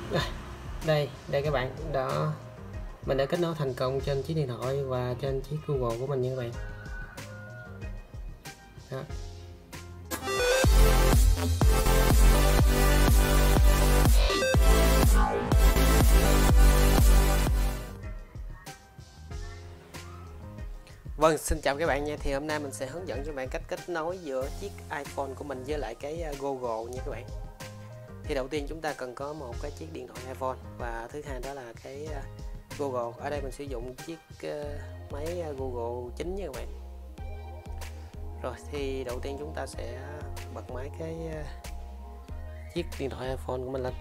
Đây các bạn, đó mình đã kết nối thành công trên chiếc điện thoại và trên chiếc Google của mình nha các bạn. Đó. Vâng, xin chào các bạn nha. Thì hôm nay mình sẽ hướng dẫn cho bạn cách kết nối giữa chiếc iPhone của mình với lại cái Google nha các bạn. Thì đầu tiên chúng ta cần có một cái chiếc điện thoại iPhone, và thứ hai đó là cái Google. Ở đây mình sử dụng chiếc máy Google 9 nha các bạn. Rồi thì đầu tiên chúng ta sẽ bật máy cái chiếc điện thoại iPhone của mình lên.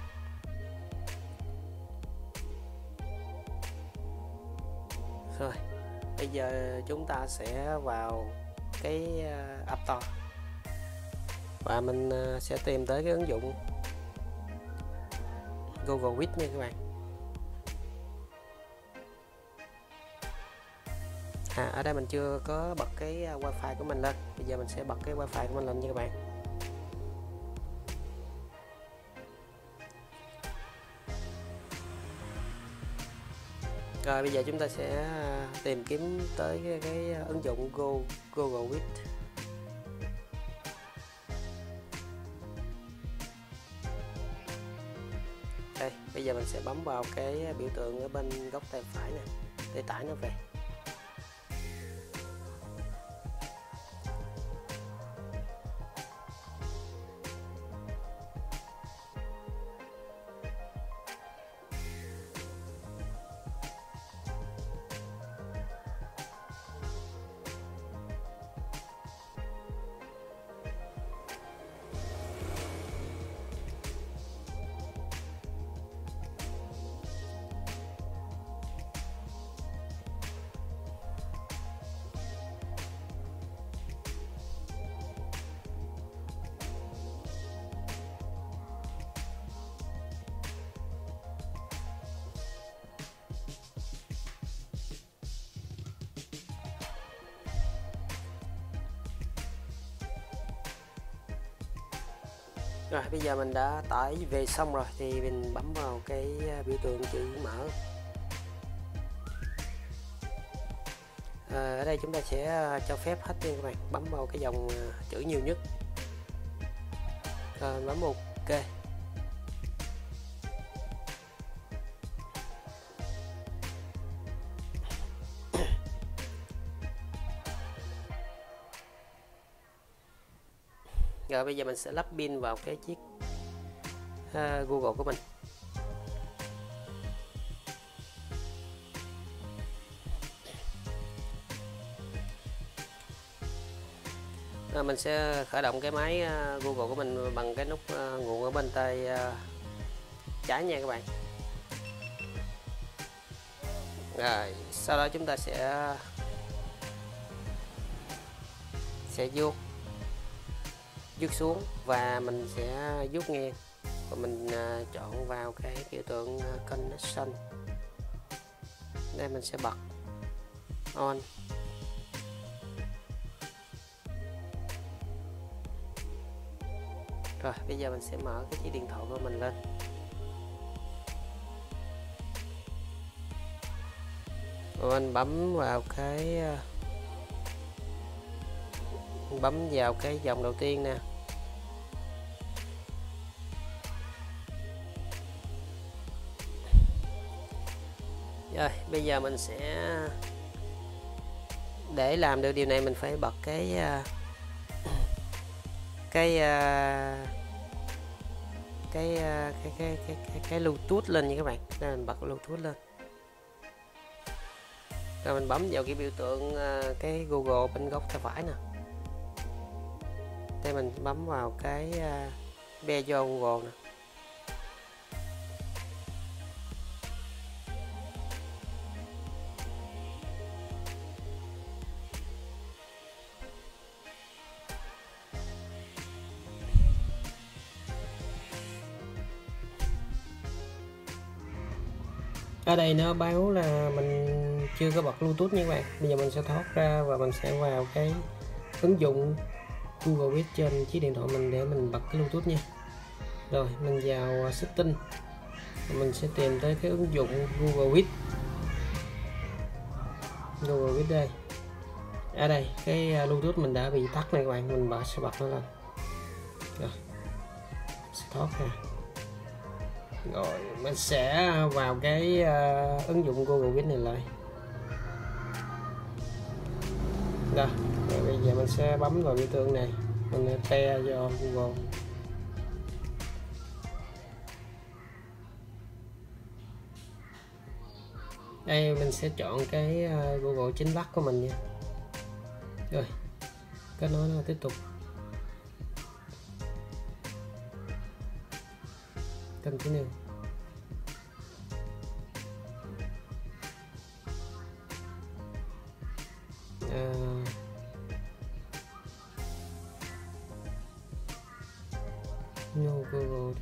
Rồi bây giờ chúng ta sẽ vào cái App Store và mình sẽ tìm tới cái ứng dụng Google With nha các bạn. Ở đây mình chưa có bật cái wifi của mình lên. Bây giờ mình sẽ bật cái wifi của mình lên nha các bạn. Rồi bây giờ chúng ta sẽ tìm kiếm tới cái ứng dụng Google With. Đây, bây giờ mình sẽ bấm vào cái biểu tượng ở bên góc tay phải nè để tải nó về. Rồi bây giờ mình đã tải về xong rồi thì mình bấm vào cái biểu tượng chữ mở. Ở đây chúng ta sẽ cho phép hết nha các bạn, bấm vào cái dòng chữ nhiều nhất, rồi bấm OK. Rồi bây giờ mình sẽ lắp pin vào cái chiếc Google của mình. Rồi mình sẽ khởi động cái máy Google của mình bằng cái nút nguồn ở bên tay trái nha các bạn. Rồi sau đó chúng ta sẽ vuốt xuống và mình sẽ vuốt ngang và mình chọn vào cái biểu tượng connection. Đây mình sẽ bật on. Rồi bây giờ mình sẽ mở cái chiếc điện thoại của mình lên. Rồi mình bấm vào cái dòng đầu tiên nè. Rồi bây giờ mình sẽ, để làm được điều này mình phải bật cái Bluetooth lên nha các bạn. Đây mình bật Bluetooth lên. Rồi mình bấm vào cái biểu tượng cái Google bên góc tay phải nè. Đây mình bấm vào cái be do Google nè. Ở đây nó báo là mình chưa có bật Bluetooth nha các bạn. Bây giờ mình sẽ thoát ra và mình sẽ vào cái ứng dụng Google With trên chiếc điện thoại mình để mình bật cái Bluetooth nha. Rồi mình vào setting Mình sẽ tìm tới cái ứng dụng Google Meet. Google Meet đây. Ở đây cái Bluetooth mình đã bị tắt này các bạn, mình sẽ bật nó lên. Rồi. Sẽ thoát ra. Rồi mình sẽ vào cái ứng dụng Google Meet này lại. Rồi bây giờ mình sẽ bấm vào biểu tượng này, mình pair cho Google. Đây mình sẽ chọn cái Google chính bắt của mình nha. Rồi kết nối nó tiếp tục. Continue. No Google.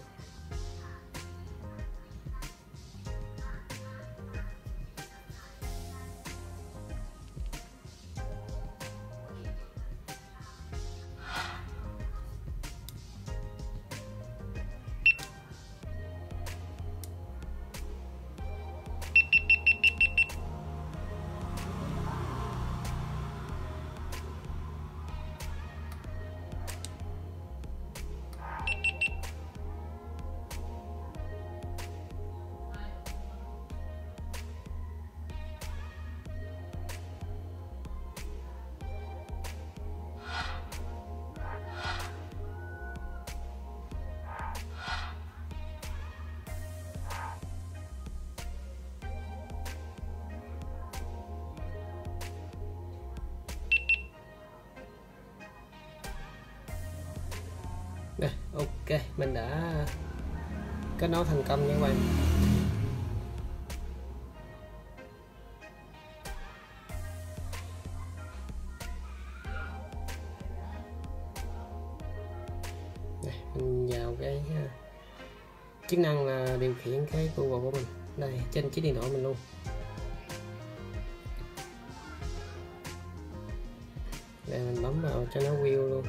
Đây, ok, mình đã kết nối thành công nha các bạn. Đây, mình vào cái chức năng là điều khiển cái Google của mình đây trên chiếc điện thoại mình luôn. Đây mình bấm vào cho nó view luôn.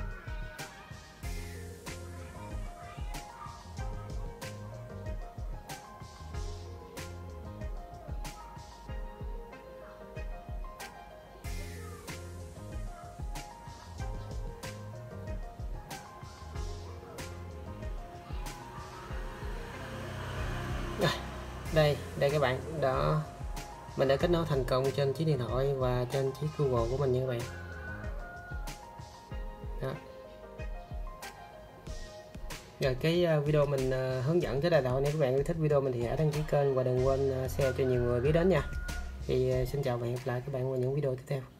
Đây các bạn, đó mình đã kết nối thành công trên chiếc điện thoại và trên chiếc Google của mình nha các bạn. Đó. Rồi cái video mình hướng dẫn tới đây là thôi. Nếu các bạn yêu thích video mình thì hãy đăng ký kênh và đừng quên share cho nhiều người biết đến nha. Thì xin chào và hẹn gặp lại các bạn vào những video tiếp theo.